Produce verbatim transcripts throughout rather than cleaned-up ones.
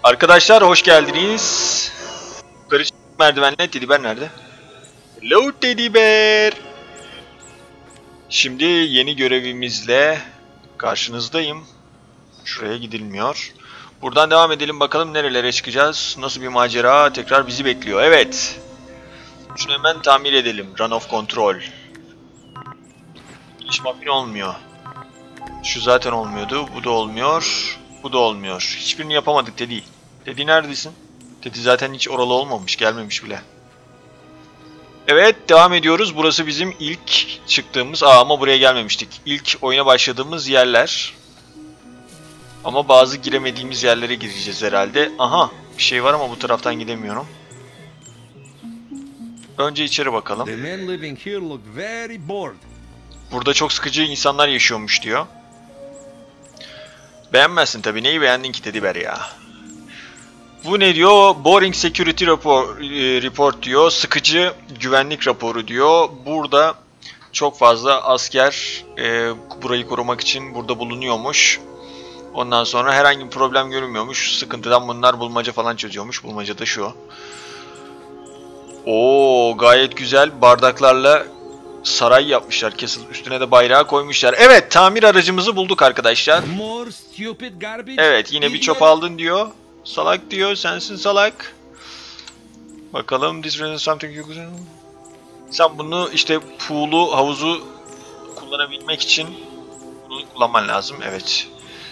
Arkadaşlar hoş geldiniz. Yukarı çıktık merdivenle. Teddy Bear nerede? Hello Teddy Bear. Şimdi yeni görevimizle karşınızdayım. Şuraya gidilmiyor. Buradan devam edelim bakalım nerelere çıkacağız. Nasıl bir macera tekrar bizi bekliyor. Evet. Şunu hemen tamir edelim. Run of control. Hiç muffin olmuyor. Şu zaten olmuyordu. Bu da olmuyor. Bu da olmuyor. Hiçbirini yapamadık Teddy. Teddy neredesin? Teddy zaten hiç oralı olmamış. Gelmemiş bile. Evet devam ediyoruz. Burası bizim ilk çıktığımız... Aa ama buraya gelmemiştik. İlk oyuna başladığımız yerler. Ama bazı giremediğimiz yerlere gireceğiz herhalde. Aha bir şey var ama bu taraftan gidemiyorum. Önce içeri bakalım. Burada çok sıkıcı insanlar yaşıyormuş diyor. Beğenmezsin tabii. Neyi beğendin ki Teddy Bear ya? Bu ne diyor? Boring Security Report, report diyor. Sıkıcı güvenlik raporu diyor. Burada çok fazla asker e, burayı korumak için burada bulunuyormuş. Ondan sonra herhangi bir problem görünmüyormuş. Sıkıntıdan bunlar bulmaca falan çözüyormuş. Bulmaca da şu. Oo gayet güzel bardaklarla saray yapmışlar. Kesin üstüne de bayrağı koymuşlar. Evet tamir aracımızı bulduk arkadaşlar. Evet yine bir çöp aldın diyor. Salak diyor. Sensin salak. Bakalım. This is something you can... Sen bunu işte pool'u, havuzu kullanabilmek için bunu kullanman lazım. Evet.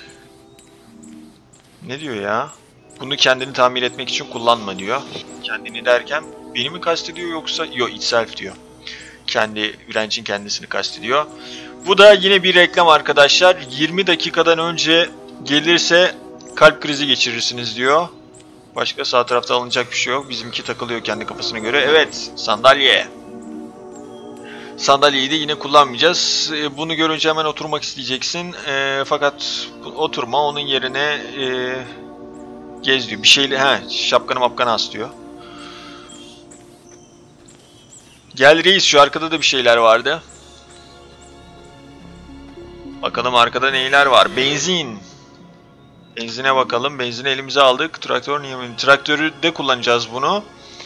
Ne diyor ya? Bunu kendini tamir etmek için kullanma diyor. Kendini derken beni mi kastediyor yoksa... Yok itself diyor. Kendi Wrench'in kendisini kastediyor. Bu da yine bir reklam arkadaşlar. yirmi dakikadan önce gelirse kalp krizi geçirirsiniz diyor. Başka sağ tarafta alınacak bir şey yok. Bizimki takılıyor kendi kafasına göre. Evet sandalye. Sandalyeyi de yine kullanmayacağız. Bunu görünce hemen oturmak isteyeceksin. E, fakat oturma onun yerine e, gez diyor. Bir şeyle he şapkanı mapkanı as diyor. Gel reis şu arkada da bir şeyler vardı. Bakalım arkada neyler var. Benzin. Benzine bakalım. Benzini elimize aldık. Traktör niye? Traktörü de kullanacağız bunu.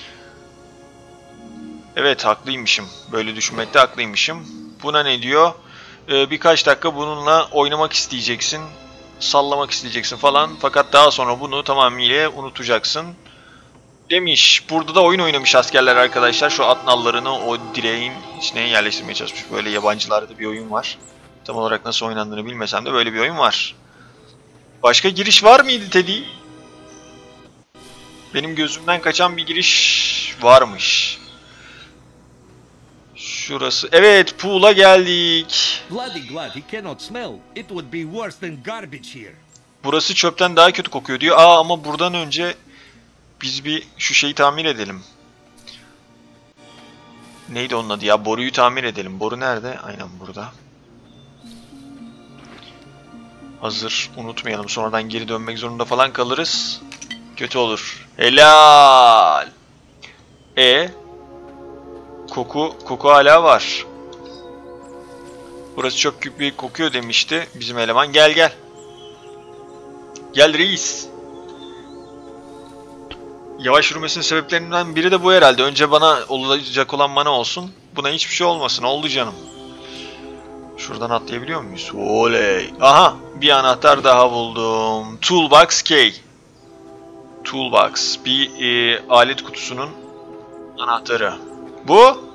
Evet haklıymışım. Böyle düşünmekte haklıymışım. Buna ne diyor? Ee, birkaç dakika bununla oynamak isteyeceksin. Sallamak isteyeceksin falan. Fakat daha sonra bunu tamamıyla unutacaksın. Demiş. Burada da oyun oynamış askerler arkadaşlar. Şu at nallarını o direğin içine yerleştirmeye çalışmış. Böyle yabancılarda bir oyun var. Tam olarak nasıl oynandığını bilmesem de böyle bir oyun var. Başka giriş var mıydı Teddy? Benim gözümden kaçan bir giriş varmış. Şurası. Evet, pool'a geldik. Burası çöpten daha kötü kokuyor diyor. Aa ama buradan önce biz bir şu şeyi tamir edelim. Neydi onun adı ya? Boruyu tamir edelim. Boru nerede? Aynen burada. Hazır unutmayalım. Sonradan geri dönmek zorunda falan kalırız. Kötü olur. Helal. E koku koku hala var. Burası çok gibi kokuyor demişti bizim eleman. Gel gel. Gel reis. Yavaş yürümesinin sebeplerinden biri de bu herhalde. Önce bana olacak olan bana olsun. Buna hiçbir şey olmasın. Oldu canım. Şuradan atlayabiliyor muyuz? Oley. Aha bir anahtar daha buldum. Toolbox key. Toolbox. Bir e, alet kutusunun anahtarı. Bu?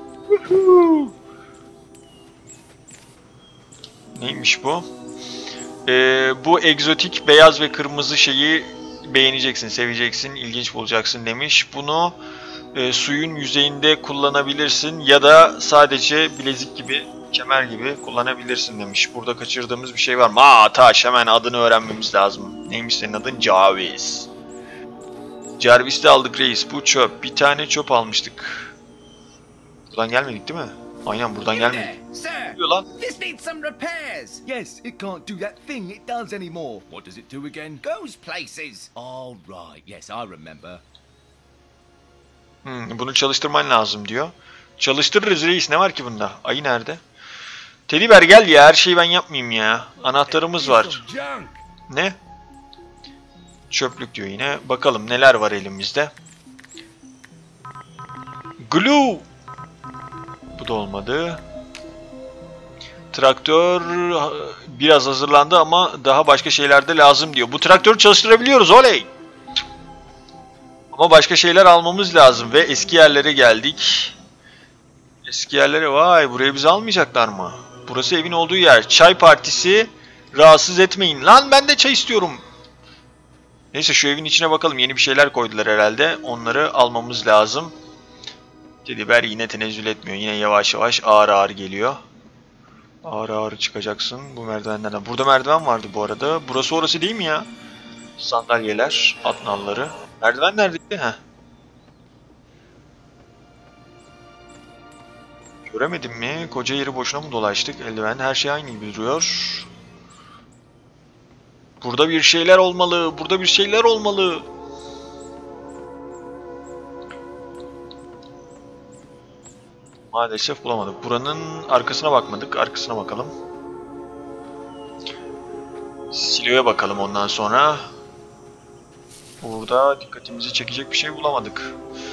Neymiş bu? Ee, bu egzotik beyaz ve kırmızı şeyi beğeneceksin, seveceksin, ilginç bulacaksın demiş. Bunu e, suyun yüzeyinde kullanabilirsin ya da sadece bilezik gibi, kemer gibi kullanabilirsin demiş. Burada kaçırdığımız bir şey var mı? Aa taş, hemen adını öğrenmemiz lazım. Neymiş senin adın? Jarvis. Jarvis'te aldık reis. Bu çöp. Bir tane çöp almıştık. Buradan gelmedik değil mi? Aynen buradan gelmedik. Ne diyor lan? This needs some repairs. Yes, it can't do that thing it does anymore. What does it do again? Goes places. All right. Yes, I remember. Hmm, bunu çalıştırman lazım diyor. Çalıştırırız reis. Ne var ki bunda? Ayı nerede? Teddy Bear gel ya. Her şeyi ben yapmayayım ya. Anahtarımız var. Ne? Çöplük diyor yine. Bakalım neler var elimizde. Glue. Bu da olmadı. Traktör biraz hazırlandı ama daha başka şeyler de lazım diyor. Bu traktörü çalıştırabiliyoruz, oley! Ama başka şeyler almamız lazım ve eski yerlere geldik. Eski yerlere, vay, burayı bize almayacaklar mı? Burası evin olduğu yer. Çay partisi, rahatsız etmeyin. Lan ben de çay istiyorum. Neyse şu evin içine bakalım, yeni bir şeyler koydular herhalde. Onları almamız lazım. Teddybear yine tenezzül etmiyor. Yine yavaş yavaş ağır ağır geliyor. Ağır ağır çıkacaksın bu merdivenlerden. Burada merdiven vardı bu arada. Burası orası değil mi ya? Sandalyeler, at nalları. Merdiven neredeydi? Heh. Göremedim mi? Koca yeri boşuna mı dolaştık? Eldiven, her şey aynı gibi duruyor. Burada bir şeyler olmalı. Burada bir şeyler olmalı. Maalesef bulamadık. Buranın arkasına bakmadık. Arkasına bakalım. Siloya bakalım ondan sonra. Burada dikkatimizi çekecek bir şey bulamadık.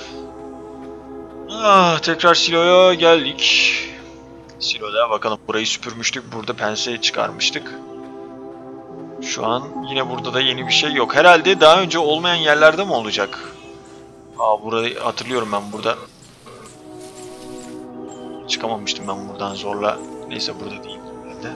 Ah, tekrar siloya geldik. Siloda bakalım, burayı süpürmüştük. Burada pense çıkarmıştık. Şu an yine burada da yeni bir şey yok. Herhalde daha önce olmayan yerlerde mi olacak? Aa, burayı hatırlıyorum ben burada. Çıkamamıştım ben buradan zorla. Neyse burada değil herhalde.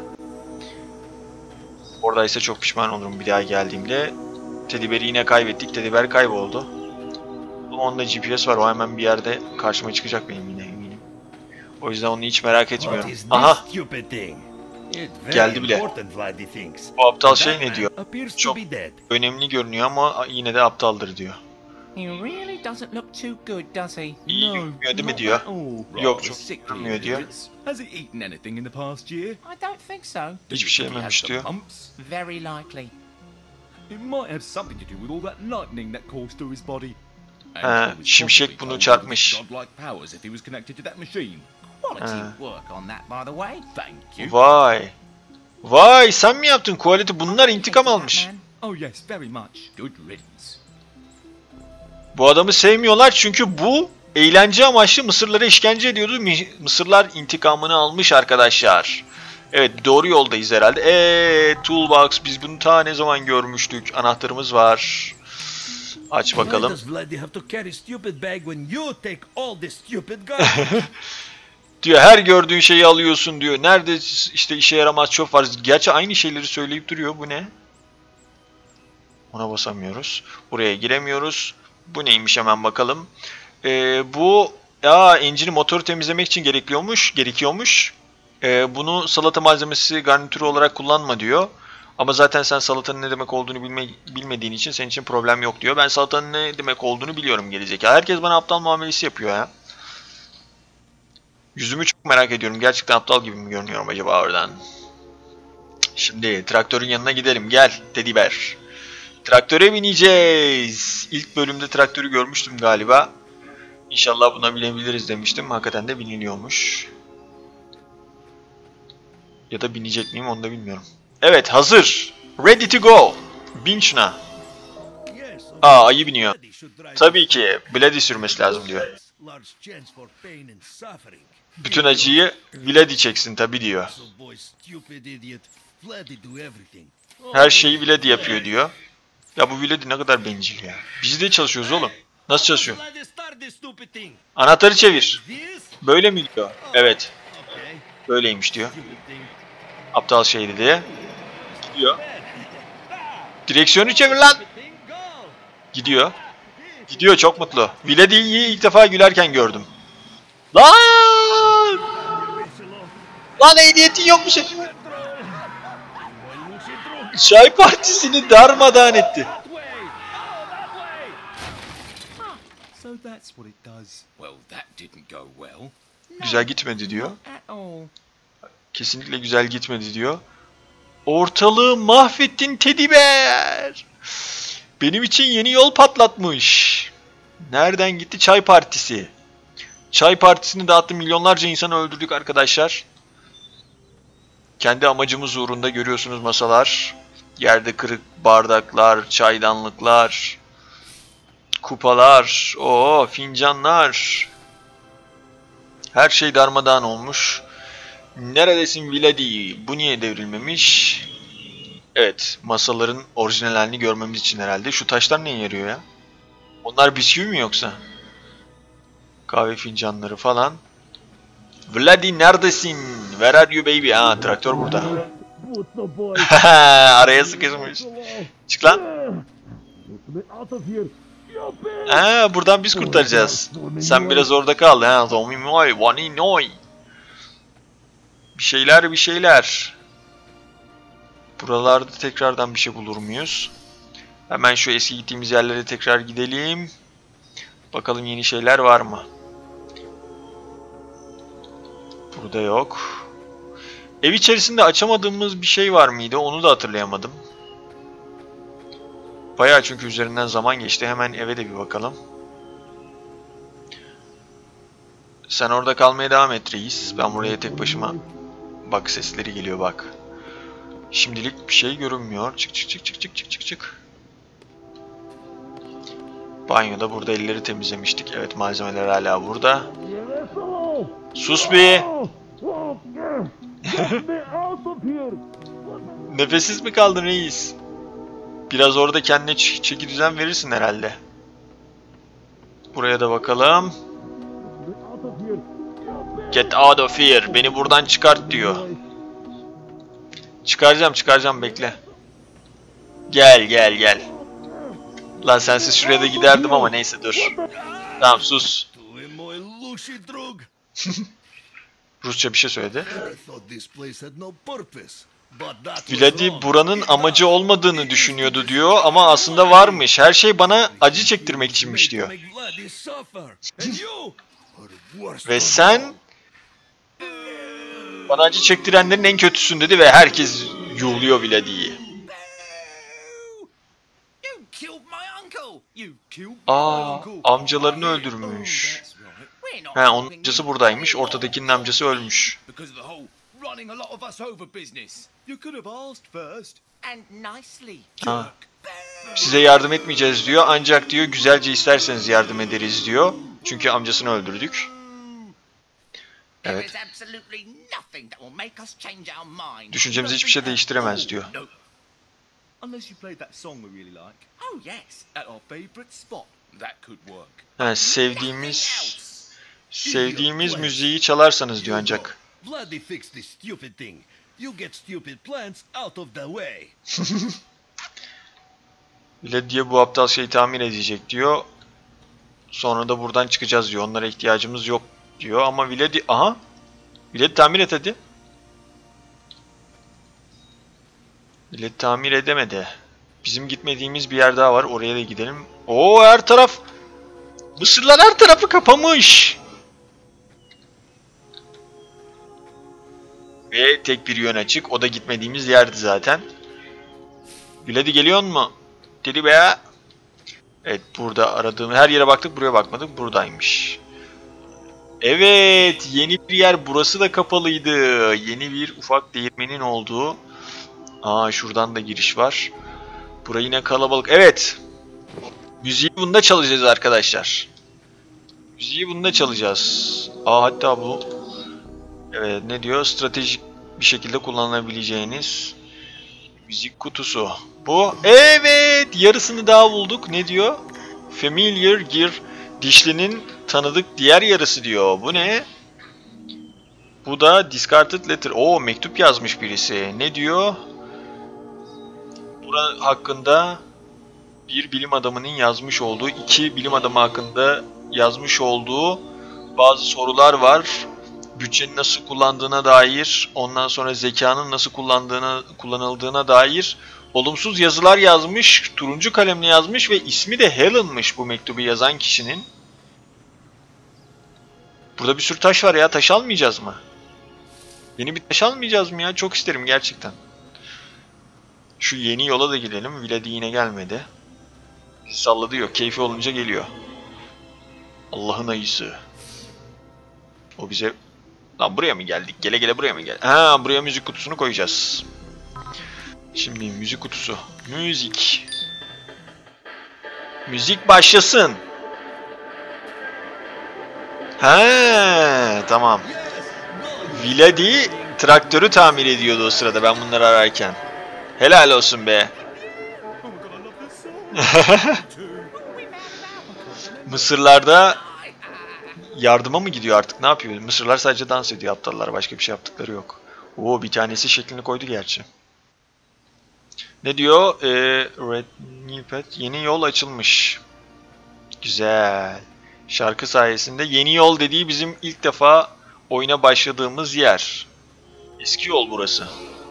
Oradaysa çok pişman olurum bir daha geldiğimde. Teddybear'i yine kaybettik. Teddybear kayboldu. Ama onda G P S var. O hemen bir yerde karşıma çıkacak benim yine eminim. O yüzden onu hiç merak etmiyorum. Aha! Geldi bile. Bu aptal şey ne diyor? Çok önemli görünüyor ama yine de aptaldır diyor. İyi görünmüyor değil mi diyor. Yok, çok görünmüyor diyor. Hiçbir şey yememiş diyor. He, şimşek bunu çarpmış. He. Vay. Vay, sen mi yaptın? Quality bunlar intikam almış. Bu adamı sevmiyorlar çünkü bu eğlence amaçlı Mısırlara işkence ediyordu. Mısırlar intikamını almış arkadaşlar. Evet, doğru yoldayız herhalde. Eee Toolbox, biz bunu ta ne zaman görmüştük? Anahtarımız var. Aç bakalım. Diyor her gördüğün şeyi alıyorsun diyor. Nerede işte işe yaramaz çöp var. Gerçi aynı şeyleri söyleyip duruyor. Bu ne? Ona basamıyoruz. Buraya giremiyoruz. Bu neymiş hemen bakalım. Ee, bu ya engine motoru temizlemek için gerekiyormuş. Gerekiyormuş. Ee, bunu salata malzemesi garnitürü olarak kullanma diyor. Ama zaten sen salatanın ne demek olduğunu bilme, bilmediğin için senin için problem yok diyor. Ben salatanın ne demek olduğunu biliyorum gerizekalı. Herkes bana aptal muamelesi yapıyor ya. Yüzümü çok merak ediyorum. Gerçekten aptal gibi mi görünüyorum acaba oradan? Şimdi traktörün yanına gidelim. Gel Teddybear. Traktöre bineceğiz. İlk bölümde traktörü görmüştüm galiba. İnşallah buna binebiliriz demiştim. Hakikaten de biniliyormuş. Ya da binecek miyim onu da bilmiyorum. Evet, hazır. Ready to go. Bin şuna. Aa, ayı biniyor. Tabii ki Bloody sürmesi lazım diyor. Bütün acıyı Vladi çeksin tabii diyor. Her şeyi Vladi yapıyor diyor. Ya bu Vladi ne kadar bencil ya. Biz de çalışıyoruz oğlum. Nasıl çalışıyor? Anahtarı çevir. Böyle mi diyor? Evet. Böyleymiş diyor. Aptal şeydi diye. Gidiyor. Direksiyonu çevir lan. Gidiyor. Gidiyor, çok mutlu. Vladi'yi ilk defa gülerken gördüm. Lan! Lan ehliyetin yokmuş. Çay partisini darmadağın etti. Güzel gitmedi diyor. Kesinlikle güzel gitmedi diyor. Ortalığı mahvettin Teddybear. Benim için yeni yol patlatmış. Nereden gitti? Çay partisi. Çay partisini dağıttı. Milyonlarca insanı öldürdük arkadaşlar. Kendi amacımız uğrunda görüyorsunuz masalar. Yerde kırık bardaklar, çaydanlıklar, kupalar, o fincanlar. Her şey darmadağın olmuş. Neredesin Vladi? Bu niye devrilmemiş? Evet, masaların orijinal halini görmemiz için herhalde. Şu taşlar neye yarıyor ya? Onlar bisküvi mi yoksa? Kahve fincanları falan. Vladi neredesin? Where are you baby? Ha, traktör burada. Araya sıkışmış. Çık lan. Ha, buradan biz kurtaracağız. Sen biraz orada kal. Ha, Tomimoy, Vaninoy. Bir şeyler bir şeyler. Buralarda tekrardan bir şey bulur muyuz? Hemen şu eski gittiğimiz yerlere tekrar gidelim. Bakalım yeni şeyler var mı? Burada yok. Ev içerisinde açamadığımız bir şey var mıydı? Onu da hatırlayamadım. Bayağı çünkü üzerinden zaman geçti. Hemen eve de bir bakalım. Sen orada kalmaya devam et reis. Ben buraya tek başıma... Bak sesleri geliyor bak. Şimdilik bir şey görünmüyor. Çık çık çık çık çık çık çık çık. Banyoda burada elleri temizlemiştik. Evet, malzemeler hala burada. Sus be! Nefessiz mi kaldın reis? Biraz orada kendine çeki düzen verirsin herhalde. Buraya da bakalım. Get out of here. Beni buradan çıkart diyor. Çıkaracağım çıkaracağım bekle. Gel gel gel. Lan sensiz şuraya da giderdim ama neyse dur. Tamam sus. Rusça bir şey söyledi. Vladi buranın amacı olmadığını düşünüyordu diyor ama aslında varmış. Her şey bana acı çektirmek içinmiş diyor. Ve sen bana acı çektirenlerin en kötüsün dedi ve herkes yuhluyor Vladi'yi. Aa, amcalarını öldürmüş. He, onun amcası buradaymış. Ortadakinin amcası ölmüş. Ha. Size yardım etmeyeceğiz diyor. Ancak diyor güzelce isterseniz yardım ederiz diyor. Çünkü amcasını öldürdük. Evet. Düşüncemizi hiçbir şey değiştiremez diyor. Ha, sevdiğimiz sevdiğimiz müziği çalarsanız diyor ancak. Vladi'ye bu aptal şeyi tamir edecek diyor. Sonra da buradan çıkacağız diyor. Onlara ihtiyacımız yok diyor ama Vladi... Aha! Vladi tamir et hadi. Vladi tamir edemedi. Bizim gitmediğimiz bir yer daha var. Oraya da gidelim. Oo, her taraf... Mısırlar her tarafı kapamış. Ve tek bir yön açık. O da gitmediğimiz yerdi zaten. Vladi geliyor mu? Dedi be. Evet, burada aradığım her yere baktık, buraya bakmadık. Buradaymış. Evet, yeni bir yer. Burası da kapalıydı. Yeni bir ufak değirmenin olduğu. Aa, şuradan da giriş var. Burası yine kalabalık. Evet. Müziği bunda çalacağız arkadaşlar. Müziği bunda çalacağız. Aa, hatta bu. Evet, ne diyor? Stratejik bir şekilde kullanılabileceğiniz müzik kutusu. Bu. Evet, yarısını daha bulduk. Ne diyor? Familiar Gear. Dişlinin tanıdık diğer yarısı diyor. Bu ne? Bu da Discarded Letter. Oo, mektup yazmış birisi. Ne diyor? Bura hakkında bir bilim adamının yazmış olduğu, iki bilim adamı hakkında yazmış olduğu bazı sorular var. Bütçenin nasıl kullandığına dair, ondan sonra zekanın nasıl kullandığına, kullanıldığına dair olumsuz yazılar yazmış, turuncu kalemle yazmış ve ismi de Helen'mış bu mektubu yazan kişinin. Burada bir sürü taş var ya, taş almayacağız mı? Yeni bir taş almayacağız mı ya? Çok isterim gerçekten. Şu yeni yola da gidelim. Vladi yine gelmedi. Bizi salladı yok. Keyfi olunca geliyor. Allah'ın ayısı. O bize... Lan buraya mı geldik? Gele gele buraya mı geldik? Ha, buraya müzik kutusunu koyacağız. Şimdi müzik kutusu. Müzik. Müzik başlasın. He, tamam. Vladi traktörü tamir ediyordu o sırada ben bunları ararken. Helal olsun be. Mısırlarda yardıma mı gidiyor artık? Ne yapıyor? Mısırlar sadece dans ediyor aptallar. Başka bir şey yaptıkları yok. Oo, bir tanesi şeklini koydu gerçi. Ne diyor? Ee, Red Nipet. Yeni yol açılmış. Güzel. Şarkı sayesinde yeni yol dediği bizim ilk defa oyuna başladığımız yer. Eski yol burası.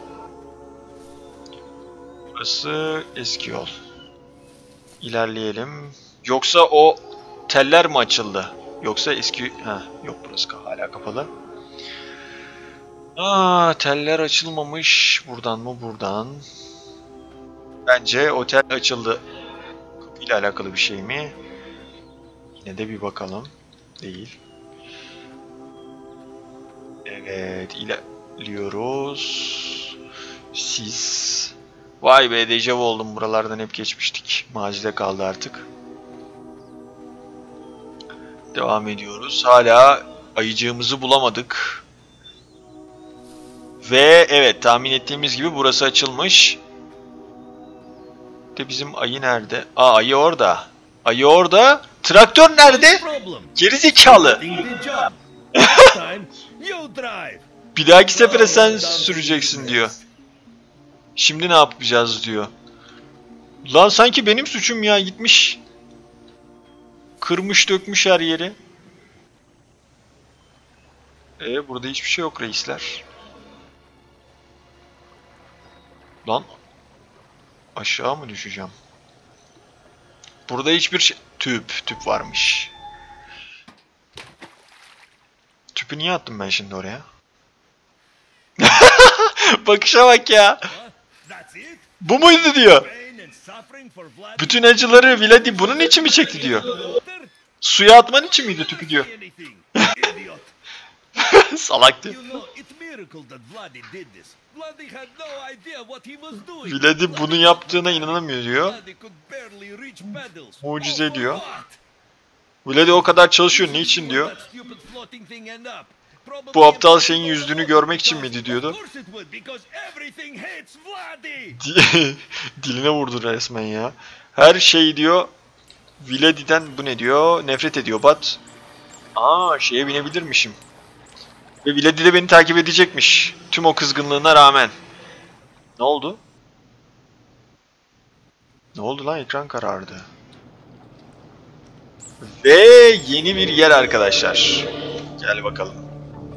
Burası eski yol. İlerleyelim. Yoksa o teller mi açıldı? Yoksa eski... Ha, yok burası hala kapalı. Aa, teller açılmamış. Buradan mı? Buradan. Bence otel açıldı. Kapıyla alakalı bir şey mi? Yine de bir bakalım. Değil. Evet, ilerliyoruz. Siz... Vay be, dejavu oldum. Buralardan hep geçmiştik. Mazide kaldı artık. Devam ediyoruz. Hala ayıcığımızı bulamadık. Ve evet, tahmin ettiğimiz gibi burası açılmış. De bizim ayı nerede? Aa, ayı orada. Ayı orada. Traktör nerede? Gerizekalı. Bir dahaki sefere sen süreceksin diyor. Şimdi ne yapacağız diyor. Lan sanki benim suçum ya, gitmiş. Kırmış dökmüş her yeri. Ee, burada hiçbir şey yok reisler. Lan. Aşağı mı düşeceğim? Burada hiçbir şey... Tüp. Tüp varmış. Tüpü niye attım ben şimdi oraya? Bakışa bak ya. Bu muydu diyor. Bütün acıları Vladi bunun için mi çekti diyor. Suya atman için miydi tüpü diyor. Salak diyor. Vladi bunu yaptığına inanamıyor diyor. Mucize diyor. Vladi o kadar çalışıyor, ne için diyor. Bu aptal şeyin yüzünü görmek için miydi diyordu. Diline vurdu resmen ya. Her şey diyor Vladi'den bu ne diyor, nefret ediyor Bat. Aa, şeye binebilirmişim. Ve Vladi de beni takip edecekmiş. Tüm o kızgınlığına rağmen. Ne oldu? Ne oldu lan, ekran karardı. Ve yeni bir yer arkadaşlar. Gel bakalım.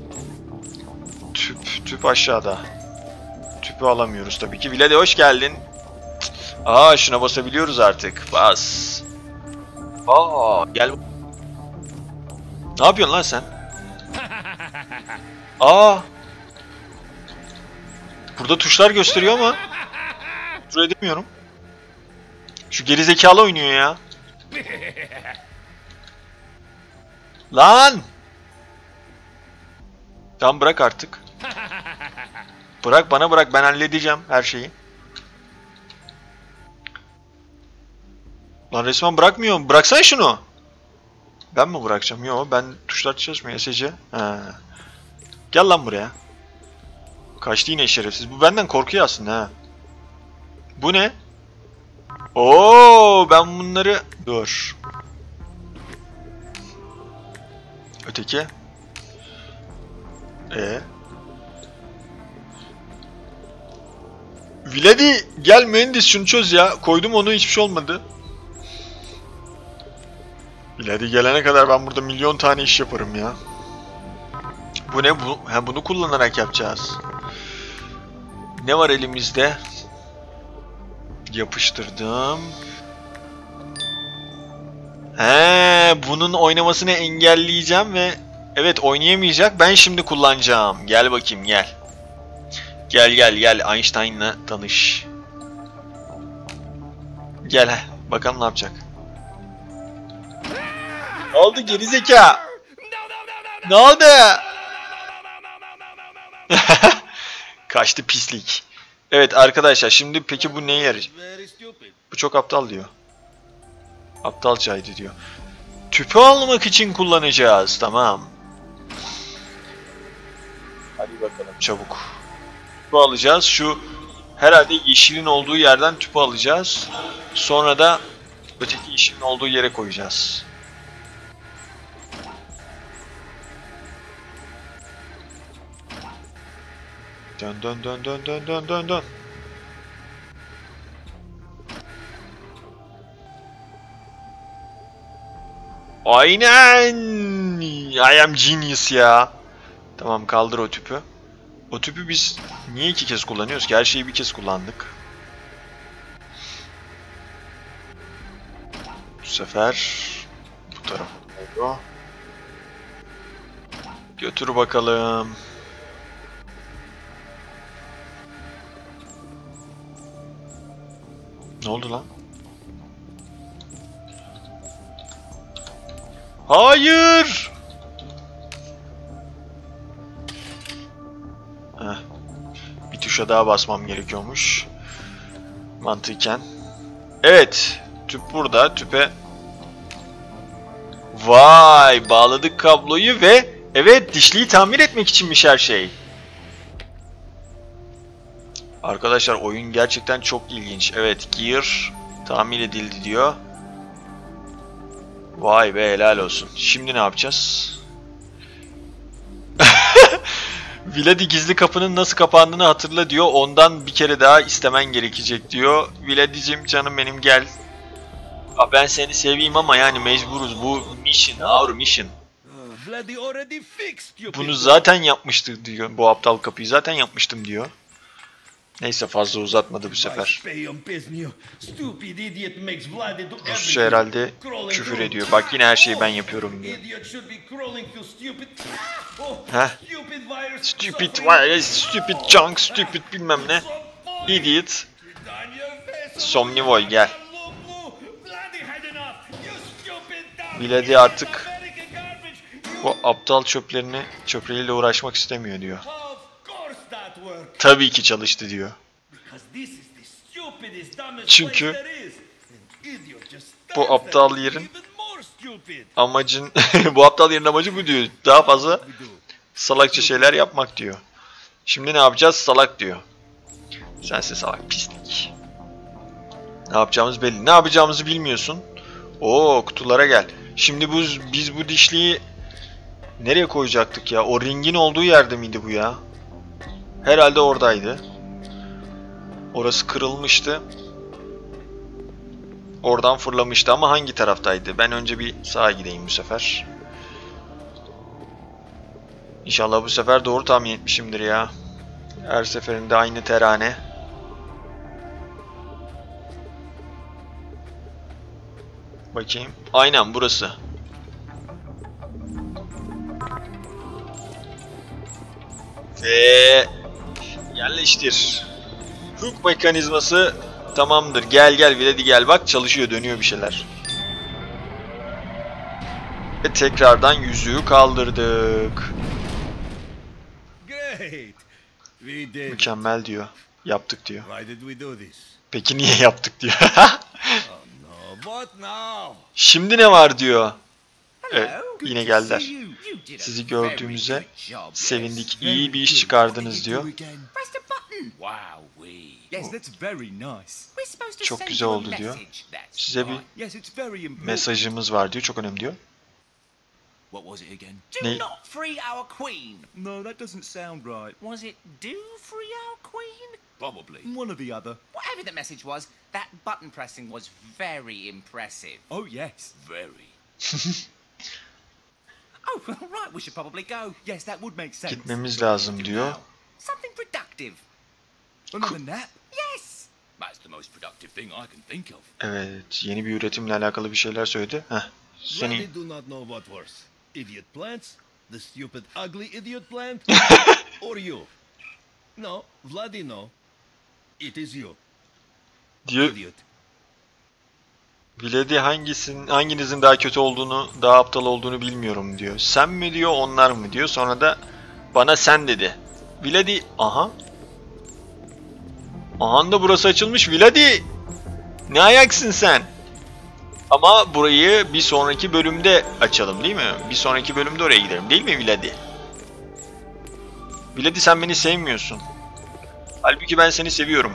Tüp, tüp aşağıda. Tüpü alamıyoruz tabii ki. Vladi hoş geldin. Aa, şuna basabiliyoruz artık. Bas. Aa, gel. Ne yapıyorsun lan sen? Aa. Burada tuşlar gösteriyor ama kontrol edemiyorum. Şu gerizekalı oynuyor ya. Lan! Tamam, bırak artık. Bırak, bana bırak, ben halledeceğim her şeyi. Lan resmen bırakmıyorum. Bıraksana şunu. Ben mi bırakacağım? Yo, ben tuşlar çalışmıyor. S C. Ha. Gel lan buraya. Kaçtı yine şerefsiz. Bu benden korkuyor aslında ha. Bu ne? Oo, ben bunları... Dur. Öteki. Ee. Vladi gel mühendis, şunu çöz ya. Koydum onu, hiçbir şey olmadı. Vladi gelene kadar ben burada milyon tane iş yaparım ya. Bu ne bu? Ha, bunu kullanarak yapacağız. Ne var elimizde? Yapıştırdım. He, bunun oynamasını engelleyeceğim ve evet, oynayamayacak. Ben şimdi kullanacağım. Gel bakayım, gel. Gel gel gel, Einstein'la tanış. Gel he. Bakalım ne yapacak. Ne oldu gerizeka? Ne oldu? Kaçtı pislik. Evet arkadaşlar, şimdi peki bu neye yarayacak? Bu çok aptal diyor. Aptal çaydı diyor. Tüpü almak için kullanacağız. Tamam. Hadi bakalım çabuk. Tüpü alacağız. Şu herhalde yeşilin olduğu yerden tüpü alacağız. Sonra da öteki yeşilin olduğu yere koyacağız. Dön dön dön dön dön dön dön dön. Aynen. I am genius ya. Tamam, kaldır o tüpü. O tüpü biz niye iki kez kullanıyoruz ki? Her şeyi bir kez kullandık. Bu sefer bu tarafa doğru. Götür bakalım. Ne oldu lan? Hayır! Heh. Bir tuşa daha basmam gerekiyormuş. Mantıken. Evet. Tüp burada. Tüpe. Vay! Bağladık kabloyu ve evet, dişliyi tamir etmek içinmiş her şey. Arkadaşlar, oyun gerçekten çok ilginç. Evet, gear tamir edildi diyor. Vay be, helal olsun. Şimdi ne yapacağız? Vladi gizli kapının nasıl kapandığını hatırla diyor. Ondan bir kere daha istemen gerekecek diyor. Vladicim canım benim, gel. Aa, ben seni seveyim ama yani mecburuz. Bu mission, our mission. Bunu zaten yapmıştı diyor. Bu aptal kapıyı zaten yapmıştım diyor. Neyse, fazla uzatmadı bu sefer. Rusça herhalde küfür ediyor. Bak, yine her şeyi ben yapıyorum diyor. Heh. Stupid virus, stupid junk, stupid bilmem ne. Idiot. Somnivoy gel. Vladi artık bu aptal çöplerini çöpleriyle uğraşmak istemiyor diyor. Tabii ki çalıştı diyor. Çünkü bu aptal yerin amacın bu aptal yerin amacı bu diyor. Daha fazla salakça şeyler yapmak diyor. Şimdi ne yapacağız? Salak diyor. Sensin salak, pislik. Ne yapacağımız belli. Ne yapacağımızı bilmiyorsun. Oo, kutulara gel. Şimdi bu, biz bu dişliği nereye koyacaktık ya? O ringin olduğu yerde miydi bu ya? Herhalde oradaydı. Orası kırılmıştı. Oradan fırlamıştı ama hangi taraftaydı? Ben önce bir sağa gideyim bu sefer. İnşallah bu sefer doğru tahmin etmişimdir ya. Her seferinde aynı terane. Bakayım. Aynen burası. Ve yerleştir. Hook mekanizması tamamdır. Gel gel Vladi gel. Bak, çalışıyor, dönüyor bir şeyler. Ve tekrardan yüzüğü kaldırdık. Mükemmel diyor. Yaptık diyor. Peki niye yaptık diyor. Şimdi ne var diyor. Evet, yine geldiler. Sizi gördüğümüze sevindik. İyi bir iş çıkardınız diyor. Çok güzel oldu diyor. Size bir mesajımız var diyor. Çok önemli diyor. What was it again? Ne? Do not free our queen. No, that doesn't sound right. Was it do free our queen? Probably. One or the other. Whatever the message was, that button pressing was very impressive. Oh, yes. Very. Oh, right, we should probably go. Yes, that would make sense. Gitmemiz lazım diyor. Something productive. Another nap? Yes. That's the most productive thing I can think of. Evet, yeni bir üretimle alakalı bir şeyler söyledi. Heh. Seni Vladi do not know what worse. Idiot plants, the stupid ugly idiot plant, or you. No, Vladi no. It is you. diyor. Idiot. Vladi hangisinin hanginizin daha kötü olduğunu, daha aptal olduğunu bilmiyorum diyor. Sen mi diyor, onlar mı diyor. Sonra da bana sen dedi. Vladi, aha. Aha da burası açılmış Vladi. Ne ayaksın sen? Ama burayı bir sonraki bölümde açalım değil mi? Bir sonraki bölümde oraya gidelim değil mi Vladi? Vladi sen beni sevmiyorsun. Halbuki ben seni seviyorum.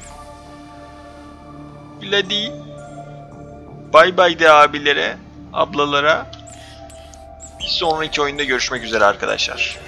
Vladi. Bay bay de abilere, ablalara. Bir sonraki oyunda görüşmek üzere arkadaşlar.